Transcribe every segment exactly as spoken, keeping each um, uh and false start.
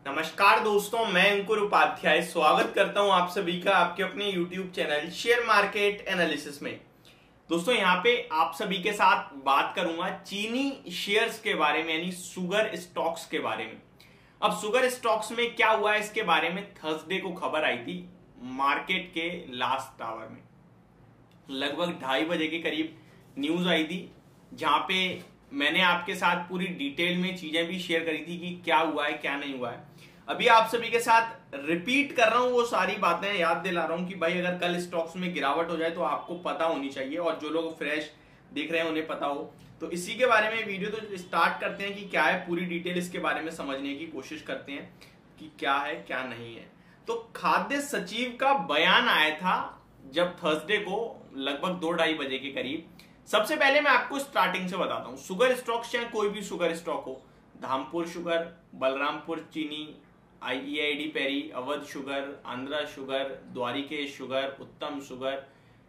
नमस्कार दोस्तों, मैं अंकुर उपाध्याय स्वागत करता हूं आप सभी का आपके अपने YouTube channel share market analysis में। दोस्तों यहाँ पे आप सभी के साथ बात करूंगा चीनी शेयर्स के बारे में, यानी शुगर स्टॉक्स के बारे में। अब शुगर स्टॉक्स में क्या हुआ है इसके बारे में थर्सडे को खबर आई थी मार्केट के लास्ट आवर में, लगभग ढाई बजे के करीब न्यूज आई थी, जहां पे मैंने आपके साथ पूरी डिटेल में चीजें भी शेयर करी थी कि क्या हुआ है क्या नहीं हुआ है। अभी आप सभी के साथ रिपीट कर रहा हूं वो सारी बातें, याद दिला रहा हूं कि भाई अगर कल स्टॉक्स में गिरावट हो जाए तो आपको पता होनी चाहिए, और जो लोग फ्रेश देख रहे हैं उन्हें पता हो। तो इसी के बारे में वीडियो तो स्टार्ट करते हैं कि क्या है, पूरी डिटेल इसके बारे में समझने की कोशिश करते हैं कि क्या है क्या नहीं है। तो खाद्य सचिव का बयान आया था जब थर्सडे को लगभग दो ढाई बजे के करीब। सबसे पहले मैं आपको स्टार्टिंग से बताता हूं, शुगर स्टॉक्स चाहे कोई भी शुगर स्टॉक हो, Dhampur sugar, Balrampur Chini, E I D Parry, Awadh sugar, Andhra sugar, Dwarikesh sugar, Uttam sugar,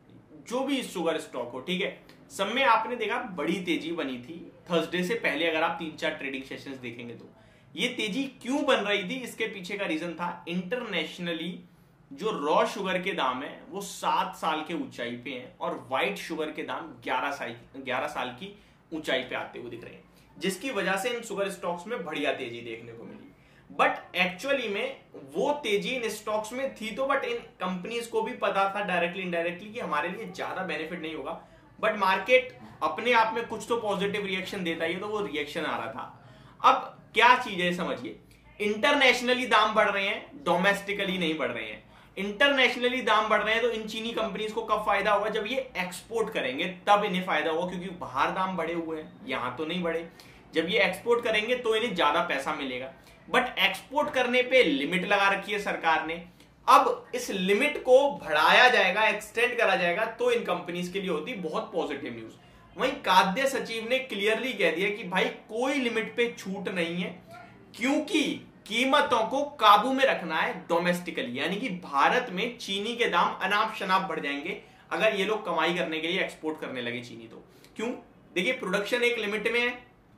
जो भी शुगर स्टॉक हो, ठीक है, सब में आपने देखा बड़ी तेजी बनी थी थर्सडे से पहले। अगर आप तीन चार ट्रेडिंग सेशंस देखेंगे तो ये तेजी क्यों बन रही थी, इसके पीछे का रीजन था इंटरनेशनली जो रॉ शुगर के दाम है वो सात साल के ऊंचाई पे हैं, और व्हाइट शुगर के दाम ग्यारह साल ग्यारह साल की ऊंचाई पे आते हुए दिख रहे हैं, जिसकी वजह से इन शुगर स्टॉक्स में बढ़िया तेजी देखने को मिली। बट एक्चुअली में वो तेजी इन स्टॉक्स में थी तो, बट इन कंपनीज को भी पता था डायरेक्टली इनडायरेक्टली कि हमारे लिए ज्यादा बेनिफिट नहीं होगा, बट मार्केट अपने आप में कुछ तो पॉजिटिव रिएक्शन देता ही है, तो वो रिएक्शन आ रहा था। अब क्या चीज है समझिए, इंटरनेशनली दाम बढ़ रहे हैं, डोमेस्टिकली नहीं बढ़ रहे हैं। इंटरनेशनली दाम बढ़ रहे हैं तो इन चीनी कंपनीज को कब फायदा होगा, जब ये एक्सपोर्ट करेंगे तब इन्हें फायदा होगा, क्योंकि बाहर दाम बढ़े हुए हैं, यहां तो नहीं बढ़े। जब ये एक्सपोर्ट करेंगे तो इन्हें ज्यादा पैसा मिलेगा, बट एक्सपोर्ट करने पे लिमिट लगा रखी है सरकार ने। अब इस लिमिट को बढ़ाया जाएगा, एक्सटेंड करा जाएगा, तो इन कंपनीज के लिए होती बहुत पॉजिटिव न्यूज। वहीं खाद्य सचिव ने क्लियरली कह दिया कि भाई कोई लिमिट पे छूट नहीं है, क्योंकि कीमतों को काबू में रखना है डोमेस्टिकली, यानी कि भारत में चीनी के दाम अनाप शनाप बढ़ जाएंगे अगर ये लोग कमाई करने के लिए एक्सपोर्ट करने लगे चीनी। तो क्यों, देखिए प्रोडक्शन एक लिमिट में है,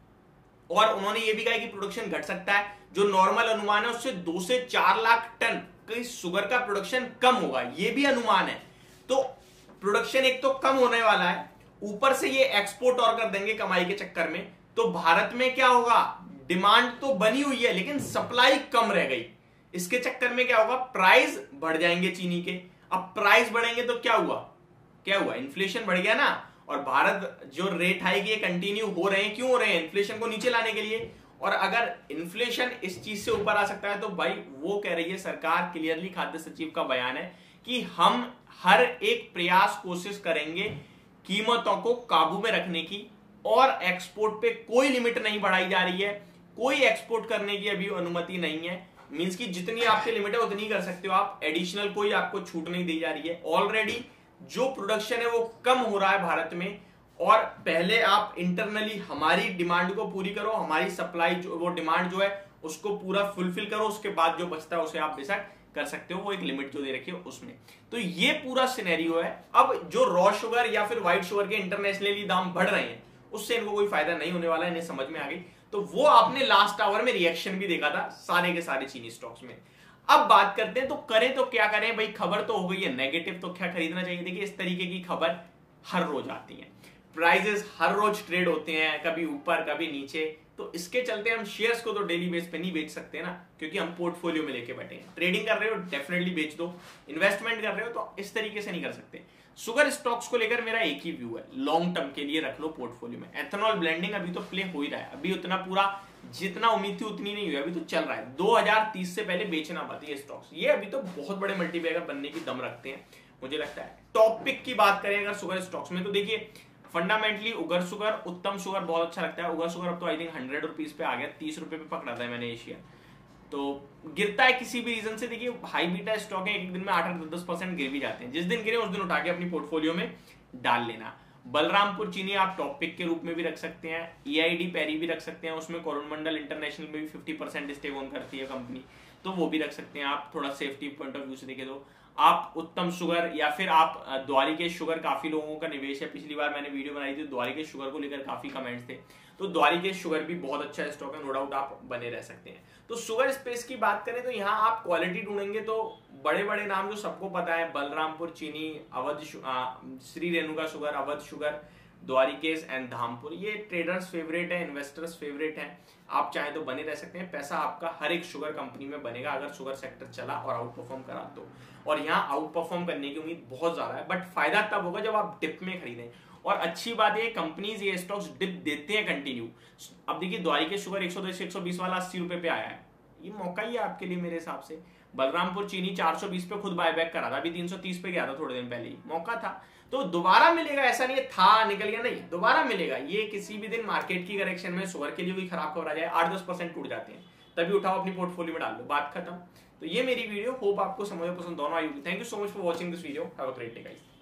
और उन्होंने ये भी कहा कि प्रोडक्शन घट सकता है। जो नॉर्मल अनुमान है उससे दो से चार लाख टन की शुगर का प्रोडक्शन कम होगा, ये भी अनुमान है। तो प्रोडक्शन एक तो कम होने वाला है, ऊपर से ये एक्सपोर्ट और कर देंगे कमाई के चक्कर में, तो भारत में क्या होगा, डिमांड तो बनी हुई है लेकिन सप्लाई कम रह गई। इसके चक्कर में क्या होगा, प्राइस बढ़ जाएंगे चीनी के। अब प्राइस बढ़ेंगे तो क्या हुआ, क्या हुआ, इन्फ्लेशन बढ़ गया ना। और भारत जो रेट हाइक ये कंटिन्यू हो रहे हैं, क्यों हो रहे हैं, इन्फ्लेशन को नीचे लाने के लिए। और अगर इन्फ्लेशन इस चीज से ऊपर आ सकता है तो भाई वो कह रही है सरकार, क्लियरली खाद्य सचिव का बयान है कि हम हर एक प्रयास कोशिश करेंगे कीमतों को काबू में रखने की, और एक्सपोर्ट पे कोई लिमिट नहीं बढ़ाई जा रही है, कोई एक्सपोर्ट करने की अभी अनुमति नहीं है। मींस की जितनी आपकी लिमिट है उतनी कर सकते हो आप, एडिशनल कोई आपको छूट नहीं दी जा रही है। ऑलरेडी जो प्रोडक्शन है वो कम हो रहा है भारत में, और पहले आप इंटरनली हमारी डिमांड को पूरी करो, हमारी सप्लाई जो वो डिमांड जो है उसको पूरा फुलफिल करो, उसके बाद जो बचता है उसे आप बेशक कर सकते हो, वो एक लिमिट जो दे रखी है उसमें। तो ये पूरा सिनेरियो है। अब जो रॉ शुगर या फिर व्हाइट शुगर के इंटरनेशनली दाम बढ़ रहे हैं उससे इनको कोई फायदा नहीं होने वाला है, इन्हें समझ में आ गई। तो वो आपने लास्ट आवर में रिएक्शन भी देखा था सारे के सारे चीनी स्टॉक्स में। अब बात करते हैं तो करें तो क्या करें भाई, खबर तो हो गई है नेगेटिव, तो क्या खरीदना चाहिए। देखिए इस तरीके की खबर हर रोज आती है, प्राइजेस हर रोज ट्रेड होते हैं, कभी ऊपर कभी नीचे, तो इसके चलते हम शेयर्स को तो डेली बेस पे नहीं बेच सकते ना, क्योंकि हम पोर्टफोलियो में लेके बैठे हैं। ट्रेडिंग कर रहे हो डेफिनेटली बेच दो, इन्वेस्टमेंट कर रहे हो तो इस तरीके से नहीं कर सकते। शुगर स्टॉक्स को लेकर मेरा एक ही व्यू है, लॉन्ग टर्म के लिए रख लो पोर्टफोलियो में। एथेनॉल ब्लेंडिंग अभी तो प्ले हो ही रहा है, अभी उतना पूरा जितना उम्मीद थी उतनी नहीं हुई, अभी तो चल रहा है। दो हज़ार तीस से पहले बेचना मत ये स्टॉक्स, ये अभी तो बहुत बड़े मल्टीबैगर बनने की दम रखते हैं मुझे लगता है। टॉप पिक की बात करें अगर शुगर स्टॉक्स में, तो देखिए fundamentally Ugar sugar, Uttam sugar बहुत अच्छा लगता है। उगर शुगर अब तो आई थिंक हंड्रेड रुपीज पे आ गया, तीस रुपए पे पकड़ा था मैंने एशिया। तो गिरता है किसी भी रीजन से, देखिए हाई बीटा स्टॉक है, एक दिन में आठ आठ दस परसेंट गिर भी जाते हैं, जिस दिन गिरे उस दिन उठा के अपनी पोर्टफोलियो में डाल लेना। बलरामपुर चीनी आप टॉप पिक के रूप में भी रख सकते हैं, ई आई डी पेरी भी रख सकते हैं, उसमें कोरोमंडल इंटरनेशनल में भी फिफ्टी परसेंट स्टेक ऑन करती है कंपनी, तो वो भी रख सकते हैं आप, थोड़ा सेफ्टी पॉइंट ऑफ व्यू से देखे तो। आप उत्तम शुगर या फिर आप द्वारिकेश शुगर, काफी लोगों का निवेश है, पिछली बार मैंने वीडियो बनाई थी द्वारिकेश शुगर को लेकर काफी कमेंट्स थे, तो द्वारिकेश शुगर भी बहुत अच्छा स्टॉक है, नो डाउट आप बने रह सकते हैं। तो शुगर स्पेस की बात करें तो यहाँ आप क्वालिटी ढूंढेंगे तो बड़े बड़े नाम जो सबको पता है, Balrampur Chini, Awadh, Shri Renuka sugar, Awadh sugar, Dwarikesh and Dhampur, ये ट्रेडर्स फेवरेट है, इन्वेस्टर्स फेवरेट है। आप चाहे तो बने रह सकते हैं, पैसा आपका हर एक शुगर कंपनी में बनेगा अगर शुगर सेक्टर चला और आउट परफॉर्म करा तो। और यहाँ आउट परफॉर्म करने की उम्मीद बहुत ज्यादा है, बट फायदा तब होगा जब आप डिप में खरीदें। और अच्छी बात है कंपनीज ये स्टॉक्स डिप देते हैं कंटिन्यू। अब देखिए द्वारिकेश शुगर एक सौ दस एक सौ बीस वाला अस्सी रुपए पे आया है, ये मौका ही है आपके लिए मेरे हिसाब से। बलरामपुर चीनी चार सौ बीस पे खुद बायबैक करा था, अभी तीन सौ तीस पे गया था थोड़े दिन पहले ही, मौका था। तो दोबारा मिलेगा, ऐसा नहीं है था निकल गया, नहीं दोबारा मिलेगा। ये किसी भी दिन मार्केट की करेक्शन में शुगर के लिए कोई खराब खबर आ जाए, आठ दस परसेंट टूट जाते हैं, तभी उठाओ अपनी पोर्टफोलियो में डाल दो, बात खत्म। तो ये मेरी वीडियो, होप आपको समझ पसंद दोनों आई होगी। Thank you so much for watching this video, have a great day guys.